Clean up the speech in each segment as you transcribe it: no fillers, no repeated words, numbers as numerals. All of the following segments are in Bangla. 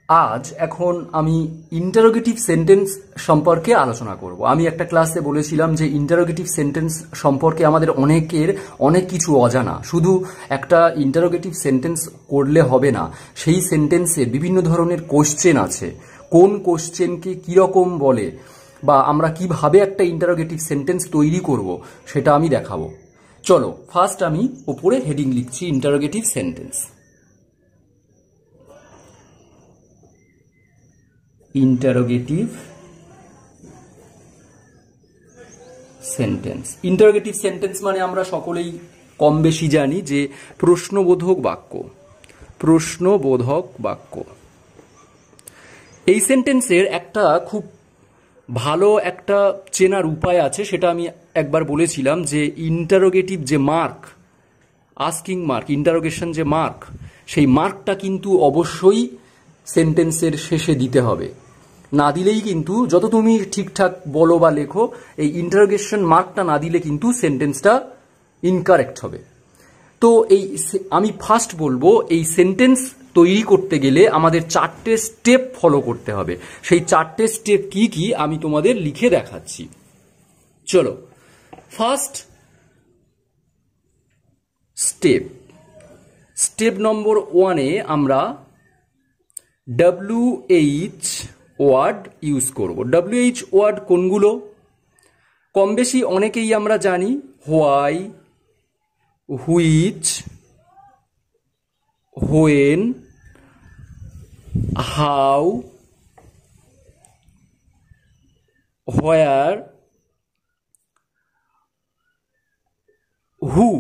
আজ এখন আমি ইন্টারোগেটিভ সেন্টেন্স সম্পর্কে আলোচনা করব। আমি একটা ক্লাসে বলেছিলাম যে ইন্টারোগেটিভ সেন্টেন্স সম্পর্কে আমাদের অনেকের অনেক কিছু অজানা। শুধু একটা ইন্টারোগেটিভ সেন্টেন্স করলে হবে না, সেই সেন্টেন্সে বিভিন্ন ধরনের কোশ্চেন আছে। কোন কোশ্চেনকে কীরকম বলে বা আমরা কিভাবে একটা ইন্টারোগেটিভ সেন্টেন্স তৈরি করব সেটা আমি দেখাবো। চলো, ফার্স্ট আমি ওপরে হেডিং লিখছি interrogative sentence. Interrogative sentence. Interrogative sentence মানে আমরা সকলেই কম বেশি জানি যে প্রশ্নবোধক বাক্য। প্রশ্নবোধক বাক্য এই সেন্টেন্সের একটা খুব ভালো একটা চেনার উপায় আছে, সেটা আমি একবার বলেছিলাম যে ইন্টারোগেটিভ যে মার্ক, আস্কিং মার্ক, ইন্টারোগেশন যে মার্ক, সেই মার্কটা কিন্তু অবশ্যই সেন্টেন্সের শেষে দিতে হবে। না দিলেই কিন্তু যত তুমি ঠিকঠাক বলো বা লেখো, এই ইন্টারোগেশন মার্কটা না দিলে কিন্তু সেন্টেন্সটা ইনকারেক্ট হবে। তো আমি ফার্স্ট বলবো, এই সেন্টেন্স তৈরি করতে গেলে আমাদের 4টে স্টেপ ফলো করতে হবে। সেই 4টে স্টেপ কি কি আমি তোমাদের লিখে দেখাচ্ছি। চলো, ফার্স্ট স্টেপ নম্বর 1-এ আমরা WH ওয়ার্ড ইউজ করব। WH ওয়ার্ড কোনগুলো? কম বেশি অনেকেই আমরা জানি, why, which, when, how, where, who,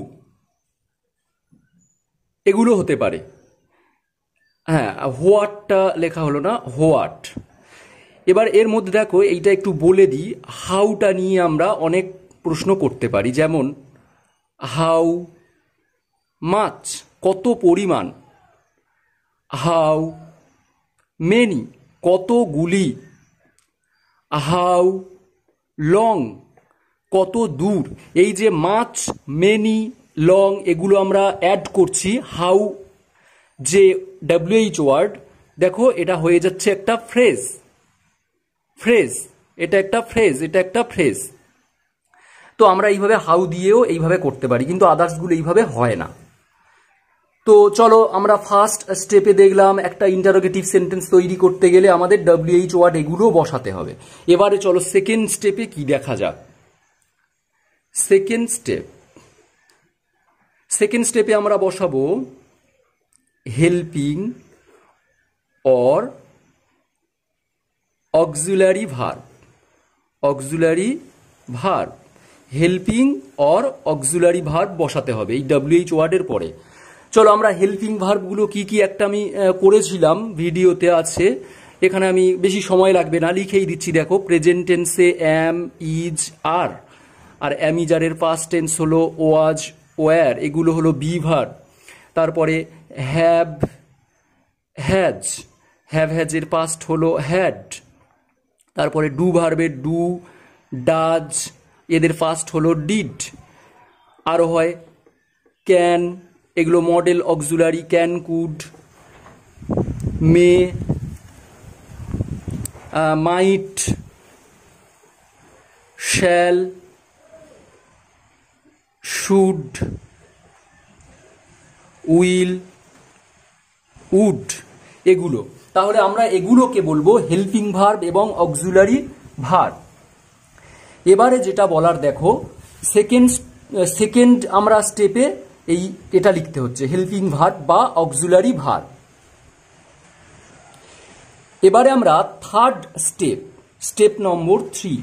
এগুলো হতে পারে। হ্যাঁ, হোয়াটটা লেখা হলো না, হোয়াট। এবার এর মধ্যে দেখো, এইটা একটু বলে দিই, হাউটা নিয়ে আমরা অনেক প্রশ্ন করতে পারি। যেমন হাউ মাচ, কত পরিমাণ। হাউ মেনি, কতগুলি। হাউ লং, কত দূর। এই যে মাচ, মেনি, লং এগুলো আমরা অ্যাড করছি হাউ যে WH ওয়ার্ড, দেখো এটা হয়ে যাচ্ছে একটা ফ্রেজ। এটা একটা ফ্রেজ। তো আমরা এইভাবে হাউ দিয়েও এইভাবে করতে পারি, কিন্তু আদার্সগুলো এইভাবে হয় না। তো চলো, আমরা ফার্স্ট স্টেপে দেখলাম একটা ইন্টারোগেটিভ সেন্টেন্স তৈরি করতে গেলে আমাদের WH ওয়ার্ড এগুলো বসাতে হবে। এবারে চলো সেকেন্ড স্টেপে কি দেখা যাক। সেকেন্ড স্টেপে আমরা বসাবো helping or auxiliary verb. Helping or auxiliary verb বসাতে হবে এই WH ওয়ার্ডের পরে। চলো, আমরা হেল্পিং ভার্বগুলো কি কি একটা আমি করেছিলাম, ভিডিওতে আছে, এখানে আমি বেশি সময় লাগবে না, লিখেই দিচ্ছি। দেখো, প্রেজেন্ট টেন্সে অ্যাম, ইজ, আর অ্যামিজারের পাস্ট টেন্স হলো ওয়াজ, ওয়ার, এগুলো হলো বি ভার্ব। তারপরে হ্যাভ, হ্যাজের পাস্ট হলো হ্যাড। তারপরে ডু ভার্বের ডু, ডাজ, এদের ফার্স্ট হলো ডিড। আরও হয় ক্যান, এগুলো modal auxiliary, can, could, may, might, shall, should, will, would, এগুলো। তাহলে আমরা এগুলোকে বলবো হেল্পিং ভার্ব এবং অক্সিলারি ভার্ব। এবারে যেটা বলার, দেখো সেকেন্ড আমরা স্টেপে এটা লিখতে হচ্ছে হেল্পিং ভার্ব বা অক্সিলারি ভার্ব। এবারে আমরা থার্ড স্টেপ নম্বর 3,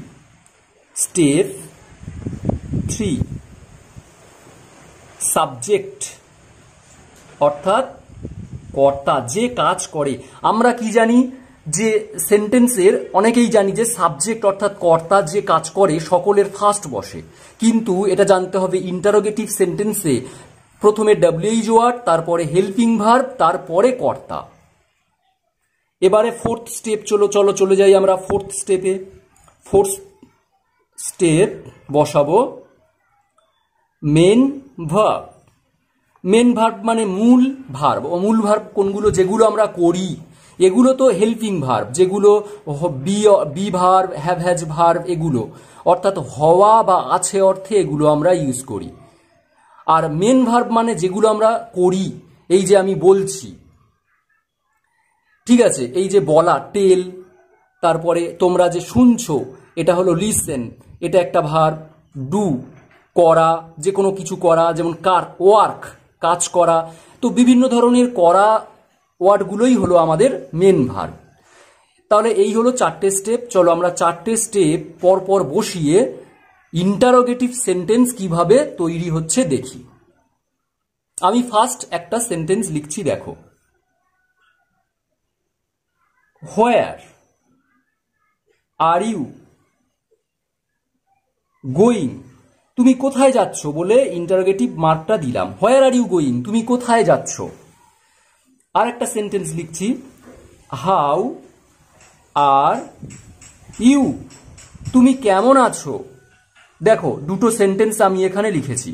সাবজেক্ট অর্থাৎ কর্তা, যে কাজ করে। আমরা কি জানি যে সেন্টেন্সের অনেকেই জানি যে সাবজেক্ট অর্থাৎ কর্তা যে কাজ করে সকলের ফার্স্ট বসে, কিন্তু এটা জানতে হবে ইন্টারোগেটিভ সেন্টেন্সে প্রথমে WH ওয়ার্ড, তারপরে হেল্পিং ভার্ব, তারপরে কর্তা। এবারে ফোর্থ স্টেপ, চলে যাই আমরা ফোর্থ স্টেপ বসাবো মেন ভার্ব মানে মূল ভার্ব। মূল ভার্ব কোনগুলো? যেগুলো আমরা করি, এগুলো তো হেল্পিং ভার্ব, যেগুলো be verb, have has verb, এগুলো অর্থাৎ হওয়া বা আছে অর্থে এগুলো আমরা ইউজ করি। আর মেন ভার্ব মানে যেগুলো আমরা করি, এই যে আমি বলছি, ঠিক আছে, এই যে বলা, টেল, তারপরে তোমরা যে শুনছো, এটা হলো লিসেন, এটা একটা ভার্ব। ডু, করা, যে কোনো কিছু করা, যেমন ওয়ার্ক, কাজ করা। তো বিভিন্ন ধরনের করা ওয়ার্ডগুলোই হলো আমাদের মেন ভার্ব। তাহলে এই হলো 4টে স্টেপ। চলো আমরা 4টে স্টেপ পরপর বসিয়ে ইন্টারোগেটিভ সেন্টেন্স কিভাবে তৈরি হচ্ছে দেখি। আমি ফার্স্ট একটা সেন্টেন্স লিখছি, দেখো। Where are you going? তুমি কোথায় যাচ্ছ বলে ইন্টারোগেটিভ মার্কটা দিলাম। Where are you going? তুমি কোথায় যাচ্ছ? আর একটা সেন্টেন্স লিখছি, হাউ আর ইউ? তুমি কেমন আছো? দেখো, দুটো সেন্টেন্স আমি এখানে লিখেছি।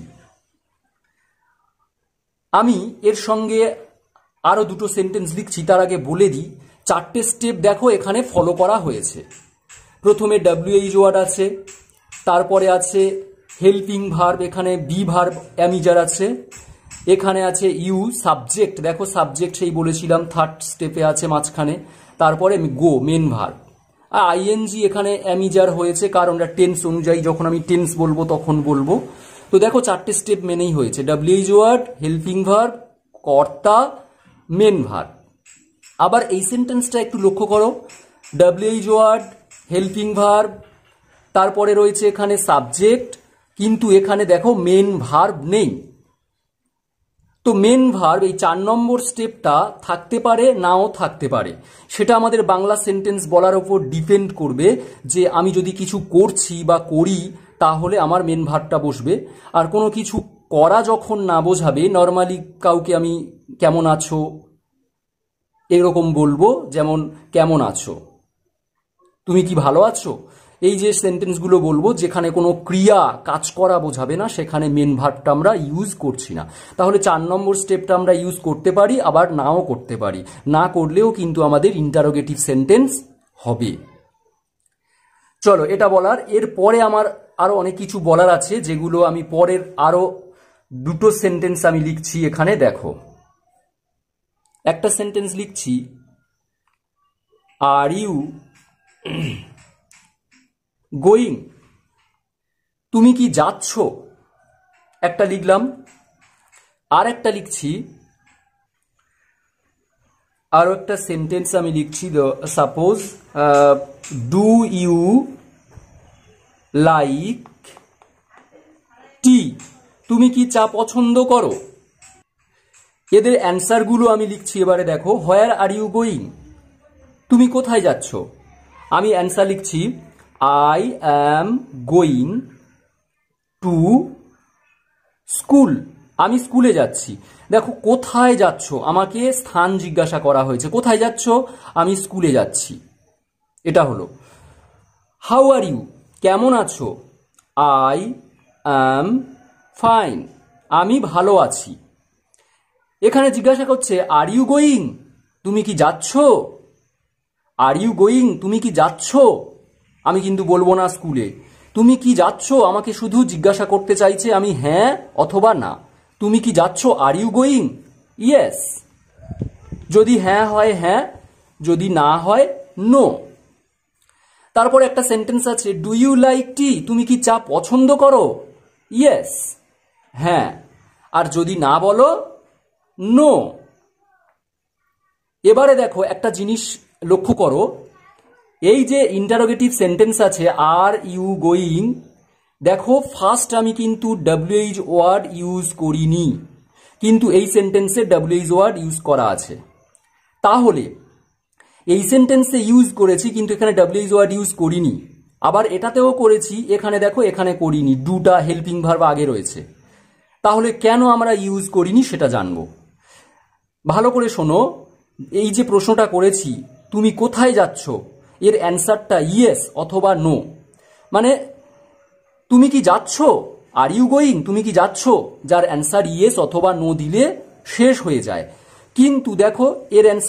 আমি এর সঙ্গে আরো দুটো সেন্টেন্স লিখছি, তার আগে বলে দিই 4টে স্টেপ দেখো এখানে ফলো করা হয়েছে। প্রথমে WH ওয়ার্ড আছে, তারপরে আছে হেল্পিং ভার্ব, এখানে বি ভার্ব অ্যামিজার আছে, এখানে আছে ইউ সাবজেক্ট, দেখো সাবজেক্ট সেই বলেছিলাম 3rd স্টেপে আছে মাঝখানে, তারপরে গো মেন ভার্ব, আর আইএনজি এখানে অ্যামিজার হয়েছে কারণ এটা টেন্স অনুযায়ী, যখন আমি টেন্স বলবো তখন বলবো। তো দেখো 4টে স্টেপ মেনেই হয়েছে, WH ওয়ার্ড, হেল্পিং ভার্ব, কর্তা, মেন ভার্ব। আবার এই সেন্টেন্সটা একটু লক্ষ্য করো, WH ওয়ার্ড, হেল্পিং ভার্ব, তারপরে রয়েছে এখানে সাবজেক্ট, কিন্তু এখানে দেখো মেন ভার্ব নেই। তো মেন ভার্ব এই 4 নম্বর স্টেপটা থাকতে পারে, নাও থাকতে পারে। সেটা আমাদের বাংলা সেন্টেন্স বলার উপর ডিপেন্ড করবে, যে আমি যদি কিছু করছি বা করি তাহলে আমার মেন ভার্বটা বসবে। আর কোনো কিছু করা যখন না বোঝাবে, নর্মালি কাউকে আমি কেমন আছো এরকম বলবো, যেমন কেমন আছো, তুমি কি ভালো আছো, এই যে সেন্টেন্সগুলো বলবো যেখানে কোনো ক্রিয়া কাজ করা বোঝাবে না, সেখানে মেন ভার্বটা আমরা ইউজ করছি না। তাহলে 4 নম্বর স্টেপটা আমরা ইউজ করতে পারি, আবার নাও করতে পারি। না করলেও কিন্তু আমাদের ইন্টারোগেটিভ সেন্টেন্স হবে। চলো, এটা বলার, এরপরে আমার আরো অনেক কিছু বলার আছে, যেগুলো আমি পরের আরো দুটো সেন্টেন্স আমি লিখছি এখানে। দেখো, একটা সেন্টেন্স লিখছি, আর ইউ গোয়িং? তুমি কি যাচ্ছ? একটা লিখলাম। আর একটা লিখছি, আরো একটা সেন্টেন্স আমি লিখছি, suppose do you like tea? তুমি কি চা পছন্দ করো? এদের অ্যান্সারগুলো আমি লিখছি এবারে। দেখো, হোয়ার আর ইউ গোয়িং? তুমি কোথায় যাচ্ছ? আমি অ্যান্সার লিখছি, I am going to school. আমি স্কুলে যাচ্ছি। দেখো, কোথায় যাচ্ছ, আমাকে স্থান জিজ্ঞাসা করা হয়েছে। কোথায় যাচ্ছ? আমি স্কুলে যাচ্ছি। এটা হলো। How are you? কেমন আছো? I am fine. আমি ভালো আছি। এখানে জিজ্ঞাসা করছে, আর ইউ গোয়িং? তুমি কি যাচ্ছ? Are you going? তুমি কি যাচ্ছ? আমি কিন্তু বলবো না স্কুলে। তুমি কি যাচ্ছ আমাকে শুধু জিজ্ঞাসা করতে চাইছে, আমি হ্যাঁ অথবা না। তুমি কি যাচ্ছ? Are you going? ইয়েস। যদি হ্যাঁ হয় হ্যাঁ, যদি না হয় নো। তারপর একটা সেন্টেন্স আছে, ডু ইউ লাইক টি? তুমি কি চা পছন্দ করো? ইয়েস, হ্যাঁ। আর যদি না বলো, নো। এবারে দেখো, একটা জিনিস লক্ষ্য করো, এই যে ইন্টারোগেটিভ সেন্টেন্স আছে আর ইউ গোয়িং, দেখো ফার্স্ট আমি কিন্তু WH ওয়ার্ড ইউজ করিনি, কিন্তু এই সেন্টেন্সে WH ওয়ার্ড ইউজ করা আছে। তাহলে এই সেন্টেন্সে ইউজ করেছি, কিন্তু এখানে WH ওয়ার্ড ইউজ করিনি। আবার এটাতেও করেছি, এখানে দেখো এখানে করিনি, ডুটা হেল্পিং ভার্ব আগে রয়েছে। তাহলে কেন আমরা ইউজ করিনি সেটা জানবো। ভালো করে শোনো, এই যে প্রশ্নটা করেছি, তুমি কোথায় যাচ্ছ, এর অ্যান্সারটা ইয়েস অথবা নো। মানে তুমি কি যাচ্ছ, আর ইউ গোয়িং, তুমি কি যাচ্ছ, যার অ্যান্সার ইয়েস অথবা নো দিলে শেষ হয়ে যায়। কিন্তু দেখো এর answer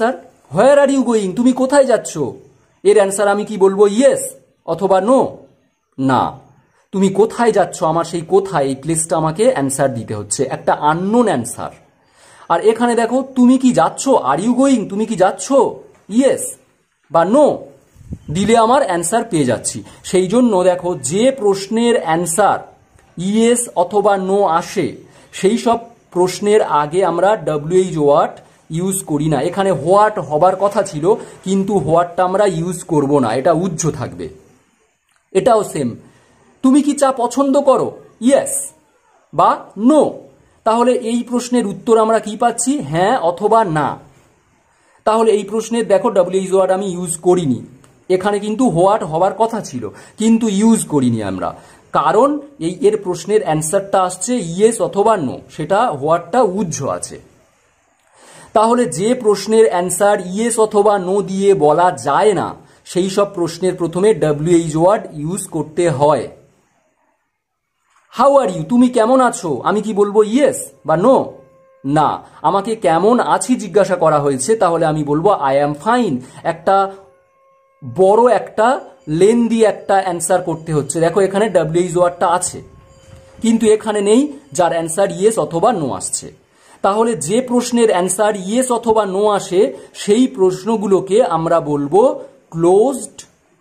where are you going, তুমি কোথায় যাচ্ছ, এর অ্যান্সার আমি কি বলবো, ইয়েস অথবা নো? না, তুমি কোথায় যাচ্ছ, আমার সেই কোথায় এই প্লেসটা আমাকে অ্যান্সার দিতে হচ্ছে, একটা আননোন অ্যান্সার। আর এখানে দেখো তুমি কি যাচ্ছ, আর ইউ গোয়িং, তুমি কি যাচ্ছ, ইয়েস বা নো দিলে আমার অ্যান্সার পেয়ে যাচ্ছি। সেই জন্য দেখো যে প্রশ্নের অ্যান্সার ইয়েস অথবা নো আসে সেই সব প্রশ্নের আগে আমরা ডব্লিউএইচ ওয়ার্ড ইউজ করি না। এখানে হোয়াট হবার কথা ছিল, কিন্তু হোয়াটটা আমরা ইউজ করব না, এটা উজ্জ্ব থাকবে। এটাও সেম, তুমি কি চা পছন্দ করো, ইয়েস বা নো। তাহলে এই প্রশ্নের উত্তর আমরা কি পাচ্ছি, হ্যাঁ অথবা না। তাহলে এই প্রশ্নের দেখো ডব্লিউএইচ ওয়ার্ড আমি ইউজ করিনি, এখানে কিন্তু হোয়াট হবার কথা ছিল কিন্তু ইউজ করিনি আমরা, কারণ এর প্রশ্নের অ্যান্সারটা আসছে ইয়েস অথবা নো, সেটা হোয়াটটা উজ্জ্ব আছে। তাহলে যে প্রশ্নের অ্যান্সার ইয়েস অথবা নো দিয়ে বলা যায় না সেই সব প্রশ্নের প্রথমে ডব্লিউএইচ ওয়ার্ড ইউজ করতে হয়। হাউ আর ইউ, তুমি কেমন আছো, আমি কি বলবো ইয়েস বা নো? না, আমাকে কেমন আছি জিজ্ঞাসা করা হয়েছে, তাহলে আমি বলবো আই অ্যাম ফাইন। একটা বড় একটা লেন্দি একটা অ্যান্সার করতে হচ্ছে, দেখো এখানে ডব্লিউএইচ ওয়ার্ডটা আছে কিন্তু এখানে নেই, যার অ্যান্সার ইয়েস অথবা নো আসছে। তাহলে যে প্রশ্নের অ্যান্সার ইয়েস অথবা নো আসে সেই প্রশ্নগুলোকে আমরা বলবো ক্লোজড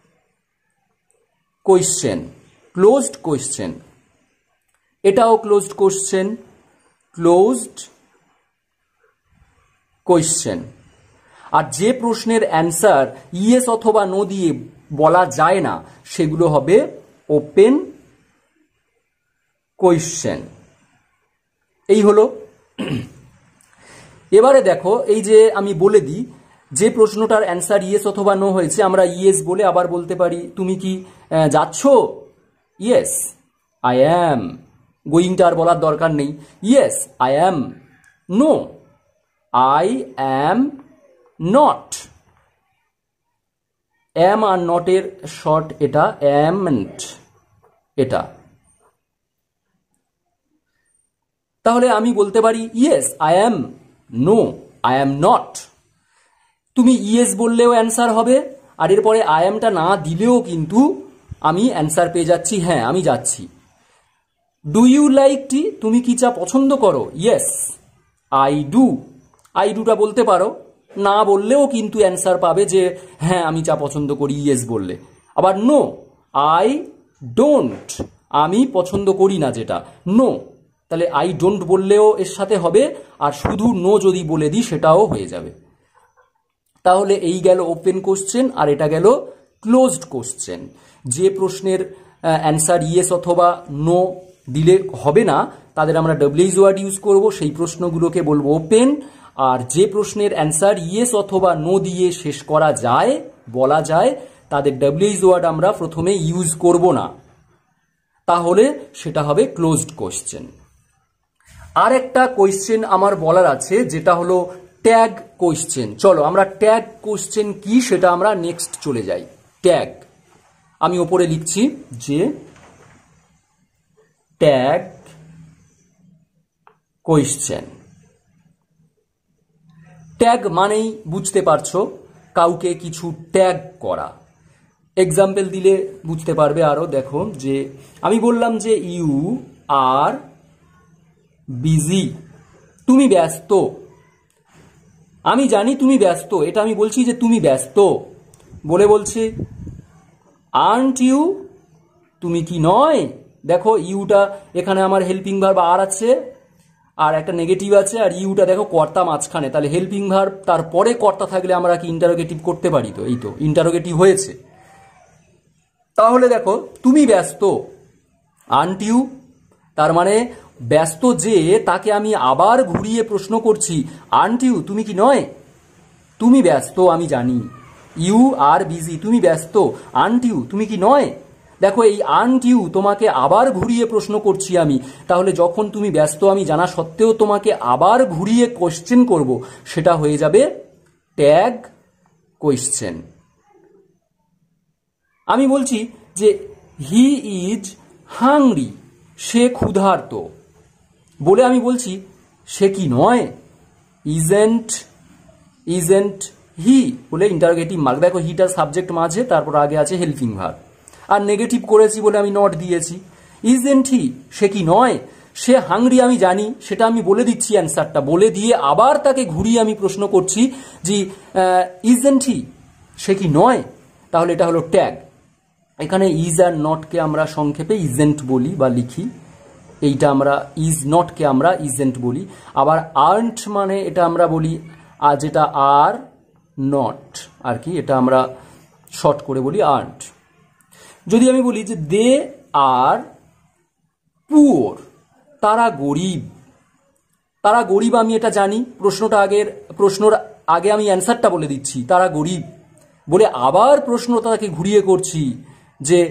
কোয়েশ্চেন। ক্লোজড কোয়েশ্চেন, এটাও ক্লোজড কোয়েশ্চেন, ক্লোজড কোয়েশ্চেন। আর যে প্রশ্নের অ্যান্সার ইয়েস অথবা নো দিয়ে বলা যায় না সেগুলো হবে ওপেন কোয়েশ্চেন। এই হলো। এবারে দেখো এই যে আমি বলে দিই, যে প্রশ্নটার অ্যান্সার ইয়েস অথবা নো হয়েছে আমরা ইয়েস বলে আবার বলতে পারি তুমি কি যাচ্ছ, ইয়েস আই অ্যাম। গোয়িংটা আর বলার দরকার নেই, yes I am, no I am not. Am আর নটের শর্ট এটা, অ্যামন্ট এটা। তাহলে আমি বলতে পারি yes I am, no I am not. তুমি ইয়েস বললেও অ্যান্সার হবে, আর এরপরে আই অ্যামটা না দিলেও কিন্তু আমি অ্যান্সার পেয়ে যাচ্ছি, হ্যাঁ আমি যাচ্ছি। ডু ইউ লাইক টি, তুমি কি চা পছন্দ করো, ইয়েস আই ডু। আই ডুটা বলতে পারো, না বললেও কিন্তু অ্যান্সার পাবে যে হ্যাঁ আমি চা পছন্দ করি ইয়েস বললে। আবার নো আই ডোন্ট, আমি পছন্দ করি না যেটা, নো। তাহলে আই ডোন্ট বললেও এর সাথে হবে, আর শুধু নো যদি বলে দিই সেটাও হয়ে যাবে। তাহলে এই গেল ওপেন কোশ্চেন, আর এটা গেল ক্লোজড কোশ্চেন। যে প্রশ্নের অ্যান্সার ইয়েস অথবা নো দিলে হবে না তাদের আমরা ডব্লিউএইচ ওয়ার্ড ইউজ করব, সেই প্রশ্নগুলোকে বলবো ওপেন। আর যে প্রশ্নের অ্যান্সার ইয়েস অথবা নো দিয়ে শেষ করা যায়, বলা যায়, তাদের ডব্লিউএইচ ওয়ার্ড আমরা প্রথমে ইউজ করব না, তাহলে সেটা হবে ক্লোজড কোশ্চেন। আর একটা কোশ্চেন আমার বলার আছে যেটা হলো ট্যাগ কোশ্চেন। চলো আমরা ট্যাগ কোশ্চেন কি সেটা আমরা নেক্সট চলে যাই। ট্যাগ আমি ওপরে লিখছি যে ট্যাগ কোশ্চেন। ট্যাগ মানেই বুঝতে পারছো কাউকে কিছু ট্যাগ করা। এক্সাম্পল দিলে বুঝতে পারবে আরো। দেখো যে আমি বললাম যে ইউ আর বিজি, তুমি ব্যস্ত। আমি জানি তুমি ব্যস্ত, এটা আমি বলছি যে তুমি ব্যস্ত বলে বলছি আর্নট ইউ, তুমি কি নয়। দেখো ইউটা এখানে আমার হেল্পিং ভার্ব আর আছে, আর একটা নেগেটিভ আছে, আর ইউটা দেখো কর্তা মাঝখানে, তাহলে হেল্পিং ভার্ব তারপরে কর্তা থাকলে আমরা কি ইন্টারোগেটিভ করতে পারি? তো এই তো ইন্টারোগেটিভ হয়েছে। তাহলে দেখো তুমি ব্যস্ত, আর্নট ইউ, তার মানে ব্যস্ত যে তাকে আমি আবার ঘুরিয়ে প্রশ্ন করছি আর্নট ইউ, তুমি কি নয়। তুমি ব্যস্ত আমি জানি, ইউ আর বিজি, তুমি ব্যস্ত, আর্নট ইউ, তুমি কি নয়। দেখো এই আর্নট ইউ তোমাকে আবার ঘুরিয়ে প্রশ্ন করছি আমি, তাহলে যখন তুমি ব্যস্ত আমি জানা সত্ত্বেও তোমাকে আবার ঘুরিয়ে কোশ্চেন করব, সেটা হয়ে যাবে ট্যাগ কোশ্চেন। আমি বলছি যে হি ইজ হাংরি, সে ক্ষুধার্ত বলে আমি বলছি সে কি নয়, ইজেন্ট হি বলে ইন্টারোগেটিভ মার্ক। দেখো হিটার সাবজেক্ট মাঝে, তারপর আগে আছে হেল্পিং ভার্ব। আর নেগেটিভ করেছি বলে আমি নট দিয়েছি। ইজেন্ট হি, সে কি নয়? সে হাংরি আমি জানি, সেটা আমি বলে দিচ্ছি অ্যান্সারটা, বলে দিয়ে আবার তাকে ঘুরিয়ে আমি প্রশ্ন করছি যে ইজেন্ট হি, সে কি নয়? তাহলে এটা হলো ট্যাগ। এখানে ইজ আর নটকে আমরা সংক্ষেপে ইজেন্ট বলি বা লিখি, এইটা আমরা ইজ নটকে আমরা ইজেন্ট বলি। আবার আর্নট মানে এটা আমরা বলি যেটা আর নট আর কি, এটা আমরা শর্ট করে বলি আর্নট। যদি আমি বলি যে দে আর পুওর, তারা গরিব, তারা গরিব আমি এটা জানি, প্রশ্নর আগে আমি অ্যান্সারটা বলে দিচ্ছি তারা গরিব, বলে আবার প্রশ্নটাকে ঘুরিয়ে করছি যে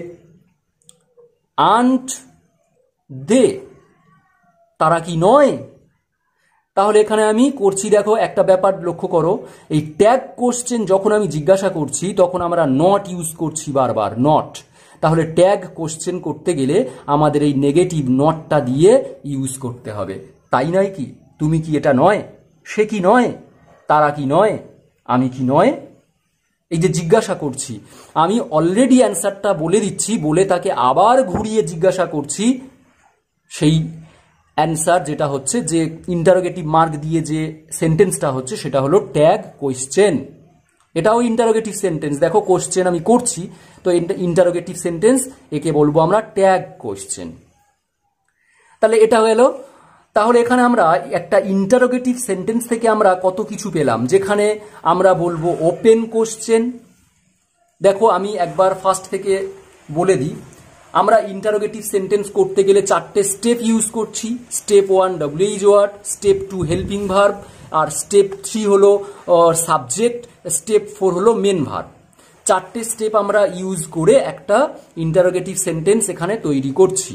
আন্ট দে, তারা কি নয়? তাহলে এখানে আমি করছি, দেখো একটা ব্যাপার লক্ষ্য করো, এই ট্যাগ কোশ্চেন যখন আমি জিজ্ঞাসা করছি তখন আমরা নট ইউজ করছি বারবার, নট। তাহলে ট্যাগ কোশ্চেন করতে গেলে আমাদের এই নেগেটিভ নটটা দিয়ে ইউজ করতে হবে, তাই নয় কি? তুমি কি এটা নয়? সে কি নয়? তারা কি নয়? আমি কি নয়? এই যে জিজ্ঞাসা করছি, আমি অলরেডি অ্যান্সারটা বলে দিচ্ছি, বলে তাকে আবার ঘুরিয়ে জিজ্ঞাসা করছি সেই অ্যান্সার, যেটা হচ্ছে যে ইন্টারোগেটিভ মার্ক দিয়ে যে সেন্টেন্সটা হচ্ছে সেটা হলো ট্যাগ কোয়েশ্চেন। এটাও ইন্টারোগেটিভ সেন্টেন্স, দেখো কোশ্চেন আমি করছি, তো ইন্টারোগেটিভ সেন্টেন্স, একে বলবো আমরা ট্যাগ কোশ্চেন। তাহলে এটা হলো, তাহলে এখানে আমরা একটা ইন্টারোগেটিভ সেন্টেন্স থেকে আমরা কত কিছু পেলাম, যেখানে আমরা বলবো ওপেন কোশ্চেন। দেখো আমি একবার ফার্স্ট থেকে বলে দিই, আমরা ইন্টারোগেটিভ সেন্টেন্স করতে গেলে 4টে স্টেপ ইউজ করছি। Step 1 WH word, step 2 helping verb, আর স্টেপ 3 হলো সাবজেক্ট, স্টেপ 4 হলো মেন ভার্ব। 4টে স্টেপ আমরা ইউজ করে একটা ইন্টারোগেটিভ সেন্টেন্স এখানে তৈরি করছি।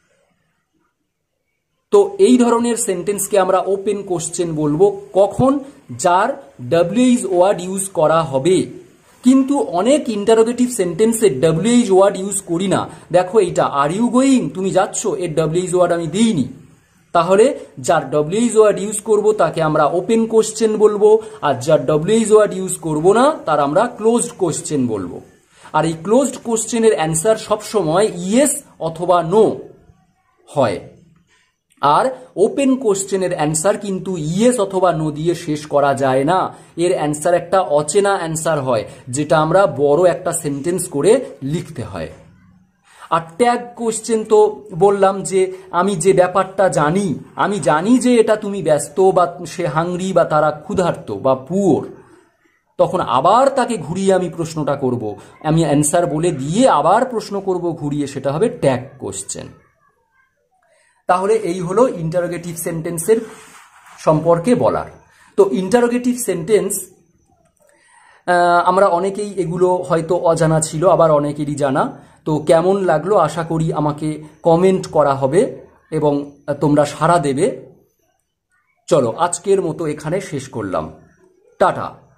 তো এই ধরনের সেন্টেন্সকে আমরা ওপেন কোশ্চেন বলবো কখন, যার ডব্লিউএইচ ওয়ার্ড ইউজ করা হবে। কিন্তু অনেক ইন্টারোগেটিভ সেন্টেন্সে ডব্লিউএইচ ওয়ার্ড ইউজ করি না। দেখো এইটা আর ইউ গোয়িং, তুমি যাচ্ছ, এর ডব্লিউএইচ ওয়ার্ড আমি দিইনি। তাহলে যার ডব্লিউএইচ ওয়ার্ড ইউজ করব তাকে আমরা ওপেন কোশ্চেন বলবো, আর যার ডব্লিউএইচ ওয়ার্ড ইউজ করব না তার আমরা ক্লোজড কোশ্চেন বলবো। আর এই ক্লোজড কোশ্চেনের অ্যান্সার সবসময় ইয়েস অথবা নো হয়, আর ওপেন কোশ্চেনের অ্যান্সার কিন্তু ইয়েস অথবা নো দিয়ে শেষ করা যায় না। এর অ্যান্সার একটা অচেনা অ্যান্সার হয়, যেটা আমরা বড় একটা সেন্টেন্স করে লিখতে হয়। আর ট্যাগ কোশ্চেন তো বললাম যে আমি যে ব্যাপারটা জানি, আমি জানি যে এটা তুমি ব্যস্ত বা সে হাংরি বা তারা ক্ষুধার্ত বা পুওর, তখন আবার তাকে ঘুরিয়ে আমি প্রশ্নটা করব, আমি অ্যান্সার বলে দিয়ে আবার প্রশ্ন করব ঘুরিয়ে, সেটা হবে ট্যাগ কোশ্চেন। তাহলে এই হলো ইন্টারোগেটিভ সেন্টেন্সের সম্পর্কে বলার। তো ইন্টারোগেটিভ সেন্টেন্স আমরা অনেকেই এগুলো হয়তো অজানা ছিল, আবার অনেকেরই জানা। তো কেমন লাগলো আশা করি আমাকে কমেন্ট করা হবে এবং তোমরা সাড়া দেবে। চলো আজকের মতো এখানে শেষ করলাম, টাটা।